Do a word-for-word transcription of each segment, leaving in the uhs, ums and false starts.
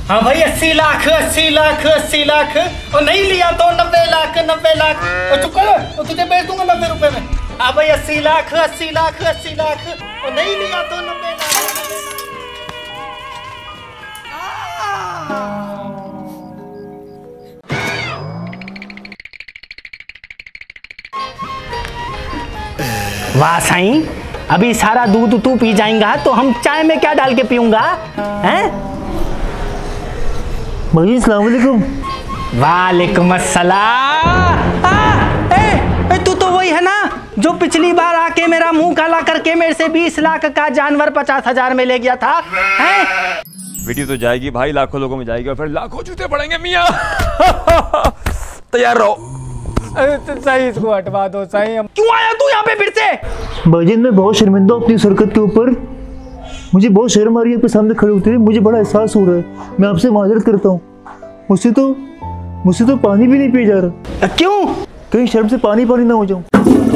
हाँ भाई अस्सी लाख अस्सी लाख अस्सी लाख और नहीं लिया तो नब्बे लाख नब्बे लाख और चुप करो तो तुझे बेच दूंगा नब्बे रुपए में। हाँ भाई अस्सी लाख अस्सी लाख अस्सी लाख और नहीं लिया तो नब्बे लाख। वाह साईं, अभी सारा दूध तू पी जाएगा तो हम चाय में क्या डाल के पीऊंगा हैं? भाई अस्सलाम वालेकुम। वालेकुम अस्सलाम। ए, तू तो वही है ना जो पिछली बार आके मेरा मुंह काला करके मेरे से बीस लाख का जानवर पचास हजार में ले गया था हैं? वीडियो तो जाएगी भाई, लाखों लोगों में जाएगी और फिर लाखों जूते पड़ेंगे मियां। तैयार रहो। अरे तो सही इसको हटवा दो सही। हम क्यों आया तू यहाँ पे फिर से? भाईजान मैं बहुत शर्मिंदा हूँ अपनी इस हरकत के ऊपर। मुझे बहुत शर्म आ रही है आपके सामने खड़े होते हुए। मुझे बड़ा एहसास हो रहा है, मैं आपसे माजरत करता हूँ। मुझसे तो मुझसे तो पानी भी नहीं पिया जा रहा। क्यों? कहीं शर्म से पानी पानी ना हो जाऊं।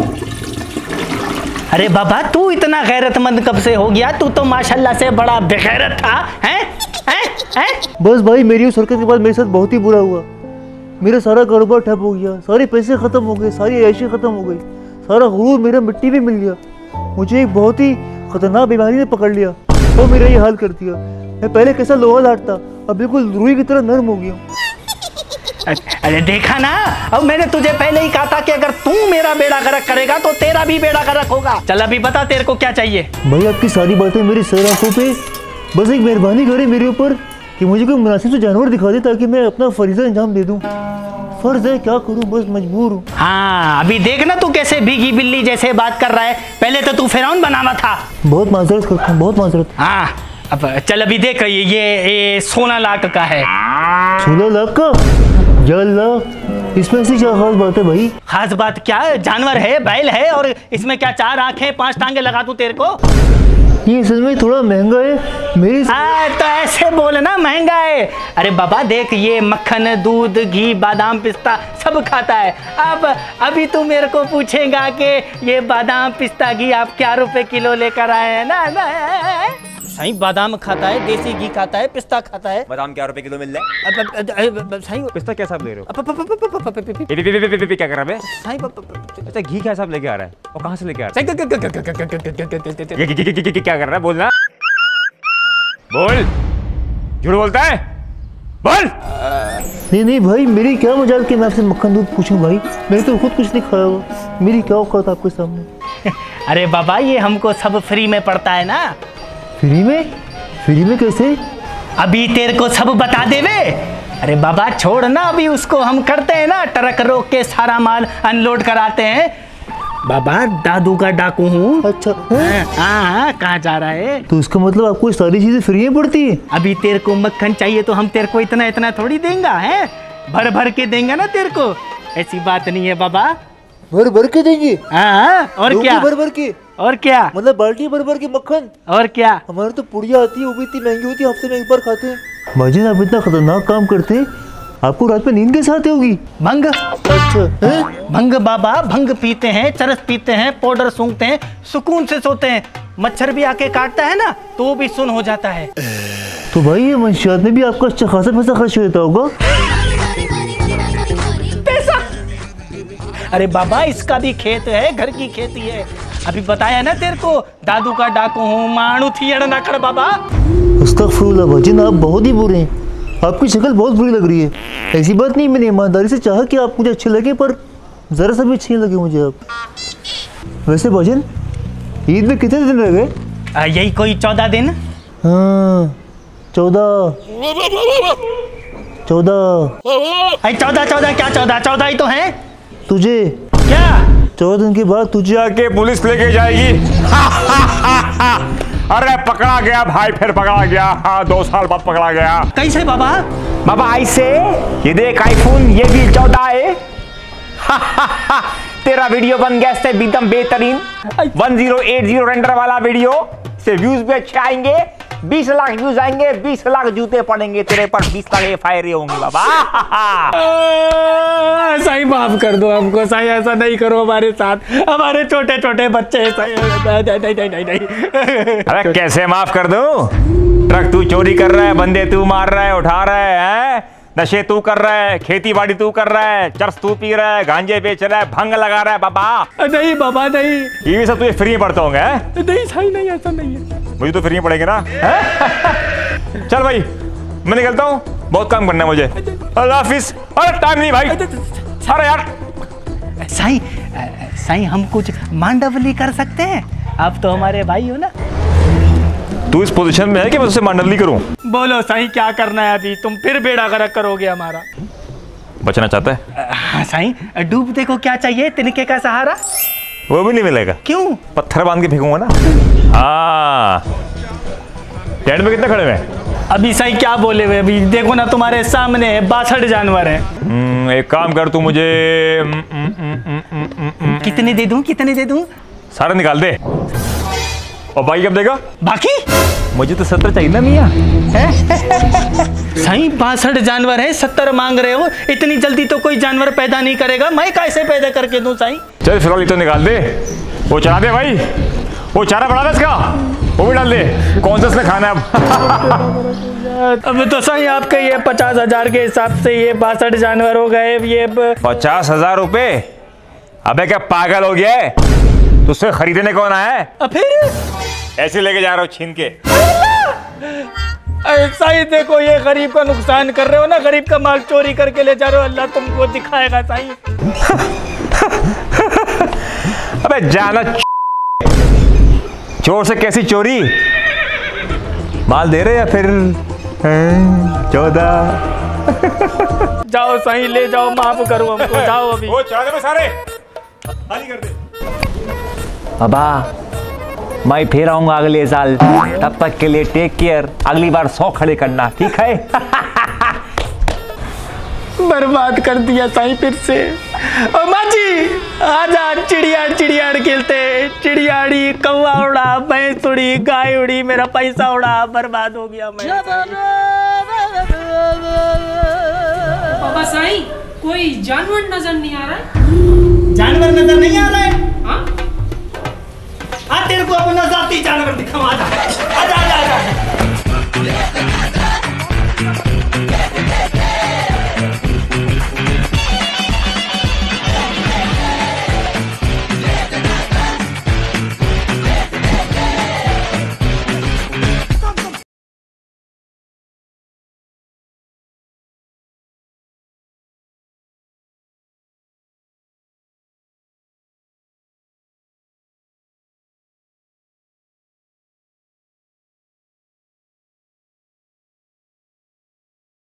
अरे बाबा तू इतना गैरतमंद कब से हो गया? तू तो माशाल्लाह से बड़ा बेगैरत था हैं? हैं? हैं? बस भाई मेरी उस हरकत के बाद मेरे साथ बहुत ही बुरा हुआ। मेरा सारा कारोबार ठप हो गया, सारे पैसे खत्म हो गए, सारी ऐशी खत्म हो गई, सारा गुरूर मेरा मिट्टी में मिल गया। मुझे एक बहुत ही खतरनाक बीमारी ने पकड़ लिया और मेरा ये हाल कर दिया। मैं पहले कैसा लोहा लाटता, अब बिल्कुल रुई की तरह नरम हो गया। अरे देखा ना, अब मैंने तुझे पहले ही कहा था कि अगर तू मेरा बेड़ा गर्क करेगा तो तेरा भी बेड़ा गर्क होगा। चल अभी बता तेरे को क्या चाहिए? भाई आपकी सारी बातें मेरी सर आंखों पे, बस एक मेहरबानी करे मेरे ऊपर कि मुझे कोई मुनासिब से जानवर दिखा दे ताकि मैं अपना फरीजा अंजाम दे दूं। फर्ज है, क्या करूं, बस मजबूर हूं। हाँ अभी देख ना तू कैसे भीगी बिल्ली जैसे बात कर रहा है। पहले तो तू फिरौन बना हुआ था। बहुत माजरत करता हूँ, बहुत माजरत। हाँ अब चल अभी देख ये ये सोलह लाख का है। सोलह लाख का? या अल्लाह, इसमें ऐसी क्या खास बात है भाई? खास बात क्या? जानवर है, बैल है और इसमें क्या चार आंखें पांच टांगे लगा दूं तेरे को? ये असल में थोड़ा महंगा है मेरी। हाँ तो ऐसे बोलना महंगा है। अरे बाबा देख ये मक्खन दूध घी बादाम पिस्ता सब खाता है। अब अभी तू मेरे को पूछेगा कि ये बादाम पिस्ता घी आप क्या रुपए किलो लेकर आए हैं ना, ना सही बादाम खाता है, देसी घी खाता है, पिस्ता खाता है। बादाम क्या रुपए किलो मिल रहा है? सही पिस्ता क्या साहब ले रहे हो? क्या कर रहा है? अच्छा घी क्या साहब लेके आ रहा है और कहाँ से लेके आ रहा है? ये क्या कर रहा है? बोलना, बोल, झूठ बोलता है, बोल। नहीं नहीं भाई मेरी क्या मजाल कि मैं आपसे मक्खन दूध पूछूं भाई, मैंने तो खुद कुछ नहीं खाया हुआ। मेरी क्या औकात आपके सामने? अरे बाबा ये हमको सब फ्री में पड़ता है ना। फ्री में? फ्री में कैसे? अभी तेरे को सब बता देवे। अरे बाबा छोड़ ना, अभी उसको हम करते हैं ना, ट्रक रोक के सारा माल अनलोड कराते हैं। बाबा दादू का डाकू हूँ। अच्छा हाँ हाँ कहाँ जा रहा है? तो उसका मतलब आपको सारी चीजें फ्री में पड़ती है? अभी तेरे को मक्खन चाहिए तो हम तेरे को इतना इतना थोड़ी देंगे हैं, भर भर के देंगे ना तेरे को। ऐसी बात नहीं है बाबा। भर भर के देंगे? हाँ और क्या? भर भर के? और क्या? मतलब बाल्टी भर भर के मक्खन? और क्या? हमारे तो पुड़िया आती है, वो भी इतनी महंगी होती है, हफ्ते में एक बार खाते हैं। भाईजान आप इतना खतरनाक काम करते हैं, आपको रात में नींद कैसे आती होगी? भंग। अच्छा है? भंग बाबा, भंग पीते हैं, चरस पीते हैं, पाउडर सूंघते हैं, सुकून से सोते हैं। मच्छर भी आके काटता है ना तो वो भी सुन हो जाता है। तो भाई ये मंशियात में भी आपका अच्छा खासा पैसा खर्च होता होगा। पैसा? अरे बाबा इसका भी खेत है, घर की खेती है। अभी बताया ना तेरे को, दादू का डाकू हूँ, मानू थी ना कर बाबा। अस्तगफुरुल्लाह भाईजान आप बहुत ही बुरे हैं, आपकी शक्ल बहुत बुरी लग रही है। ऐसी बात नहीं, मैंने ईमानदारी से चाहा कि आप मुझे अच्छे लगे, पर जरा सा भी अच्छे लगे मुझे आप। वैसे भाईजान ईद में कितने दिन रह गए? यही कोई चौदह दिन। हाँ चौदह चौदह चौदह चौदह क्या चौदह? चौदह ही तो है। तुझे क्या? चौदह दिन के बाद तुझे आके पुलिस लेके जाएगी। अरे पकड़ा गया भाई, फिर पकड़ा गया। हाँ दो साल बाद पकड़ा गया। कैसे बाबा? बाबा ऐसे, ये देख आईफोन, ये भी चौदह है। तेरा वीडियो बन गया इससे एकदम बेहतरीन, one zero eight zero render वाला वीडियो से व्यूज भी अच्छे आएंगे, बीस लाख व्यूज आएंगे, बीस लाख जूते पड़ेंगे तेरे पर, बीस लाख एफ आई आर होंगी बाबा। साईं माफ कर दो हमको साईं, ऐसा नहीं करो हमारे साथ, हमारे छोटे छोटे बच्चे साईं। नहीं नहीं नहीं नहीं। अरे कैसे माफ कर दूं? ट्रक तू चोरी कर रहा है, बंदे तू मार रहा है, उठा रहा है, हैं? नशे तू कर रहा है, खेती बाड़ी तू कर रहा है, चरस तू पी रहा है, गांजे बेच रहा है, भंग लगा रहा है बाबा। नहीं बाबा नहीं, ये भी सब तुझे फ्री में पड़ते होंगे? नहीं साईं नहीं, ऐसा नहीं है। मुझे तो फ्री में पड़ेंगे ना। चल भाई मैं निकलता हूँ, बहुत काम करना है मुझे। अल्लाह हाफिज। अरे टाइम नहीं भाई, अरे यार। साईं साईं हम कुछ मांडवली कर सकते हैं, आप तो हमारे भाई हो ना। तू इस पोजीशन में है कि मैं तुझसे मांडवली करूं? बोलो साईं क्या करना है अभी, तुम फिर बेड़ा गर्क करोगे हमारा। बचना चाहता है? हाँ साईं, डूबते को क्या चाहिए, तिनके का सहारा। वो भी नहीं मिलेगा। क्यों? पत्थर बांध के फेंकूंगा ना। हाँ, टेंट में कितने खड़े हुए हैं? अभी साईं क्या बोले हुए, अभी देखो ना तुम्हारे सामने बासठ जानवर हैं। एक काम कर तू मुझे कितने दे दूं, कितने दे दूं? सारे निकाल दे। और बाकी कब देगा? बाकी मुझे तो सत्तर चाहिए ना मियाँ। साईं बासठ जानवर है, सत्तर मांग रहे हो, इतनी जल्दी तो कोई जानवर पैदा नहीं करेगा, मैं कैसे पैदा करके दूं साईं? चल फिलहाल तो निकाल दे, वो चढ़ा दे भाई, वो चारा बढ़ा दे इसका, वो भी डाल दे। कौन सा इसने खाना है? अब तो साईं आपके ये पचास हजार के हिसाब से ये बासठ जानवर हो गए। ये पचास हजार रुपए? अबे क्या पागल हो गया है? तुझसे खरीदने कौन आया है? अब फिर ऐसे लेके जा रहा हूँ छीन के। ऐसा ही देखो, ये गरीब का नुकसान कर रहे हो ना, गरीब का माल चोरी करके ले जा रहे हो, अल्लाह तुमको दिखाएगा साईं। अबे जाना चोर से कैसी चोरी? माल दे रहे या फिर चौदह? जाओ साईं ले जाओ, माफ करो हमको, जाओ अभी। वो चढ़ा दे सारे, खाली कर दे। बाबा मैं फिर आऊंगा अगले साल, तब तक के लिए टेक केयर, अगली बार सौ खड़े करना, ठीक है? बर्बाद कर दिया साईं फिर से। ओ माँ जी आजा, चिड़िया चिड़िया खेलते, चिड़ियाड़ी कौवा उड़ा, भैंस उड़ी, गाय उड़ी, मेरा पैसा उड़ा, बर्बाद हो गया मैं। बाबा साईं कोई जानवर नजर नहीं आ रहा है? जानवर नजर नहीं आ रहा है? हाँ? आ तेरे को अपना जाती जानवर दिखाऊं, आजा आजा आजा आजा।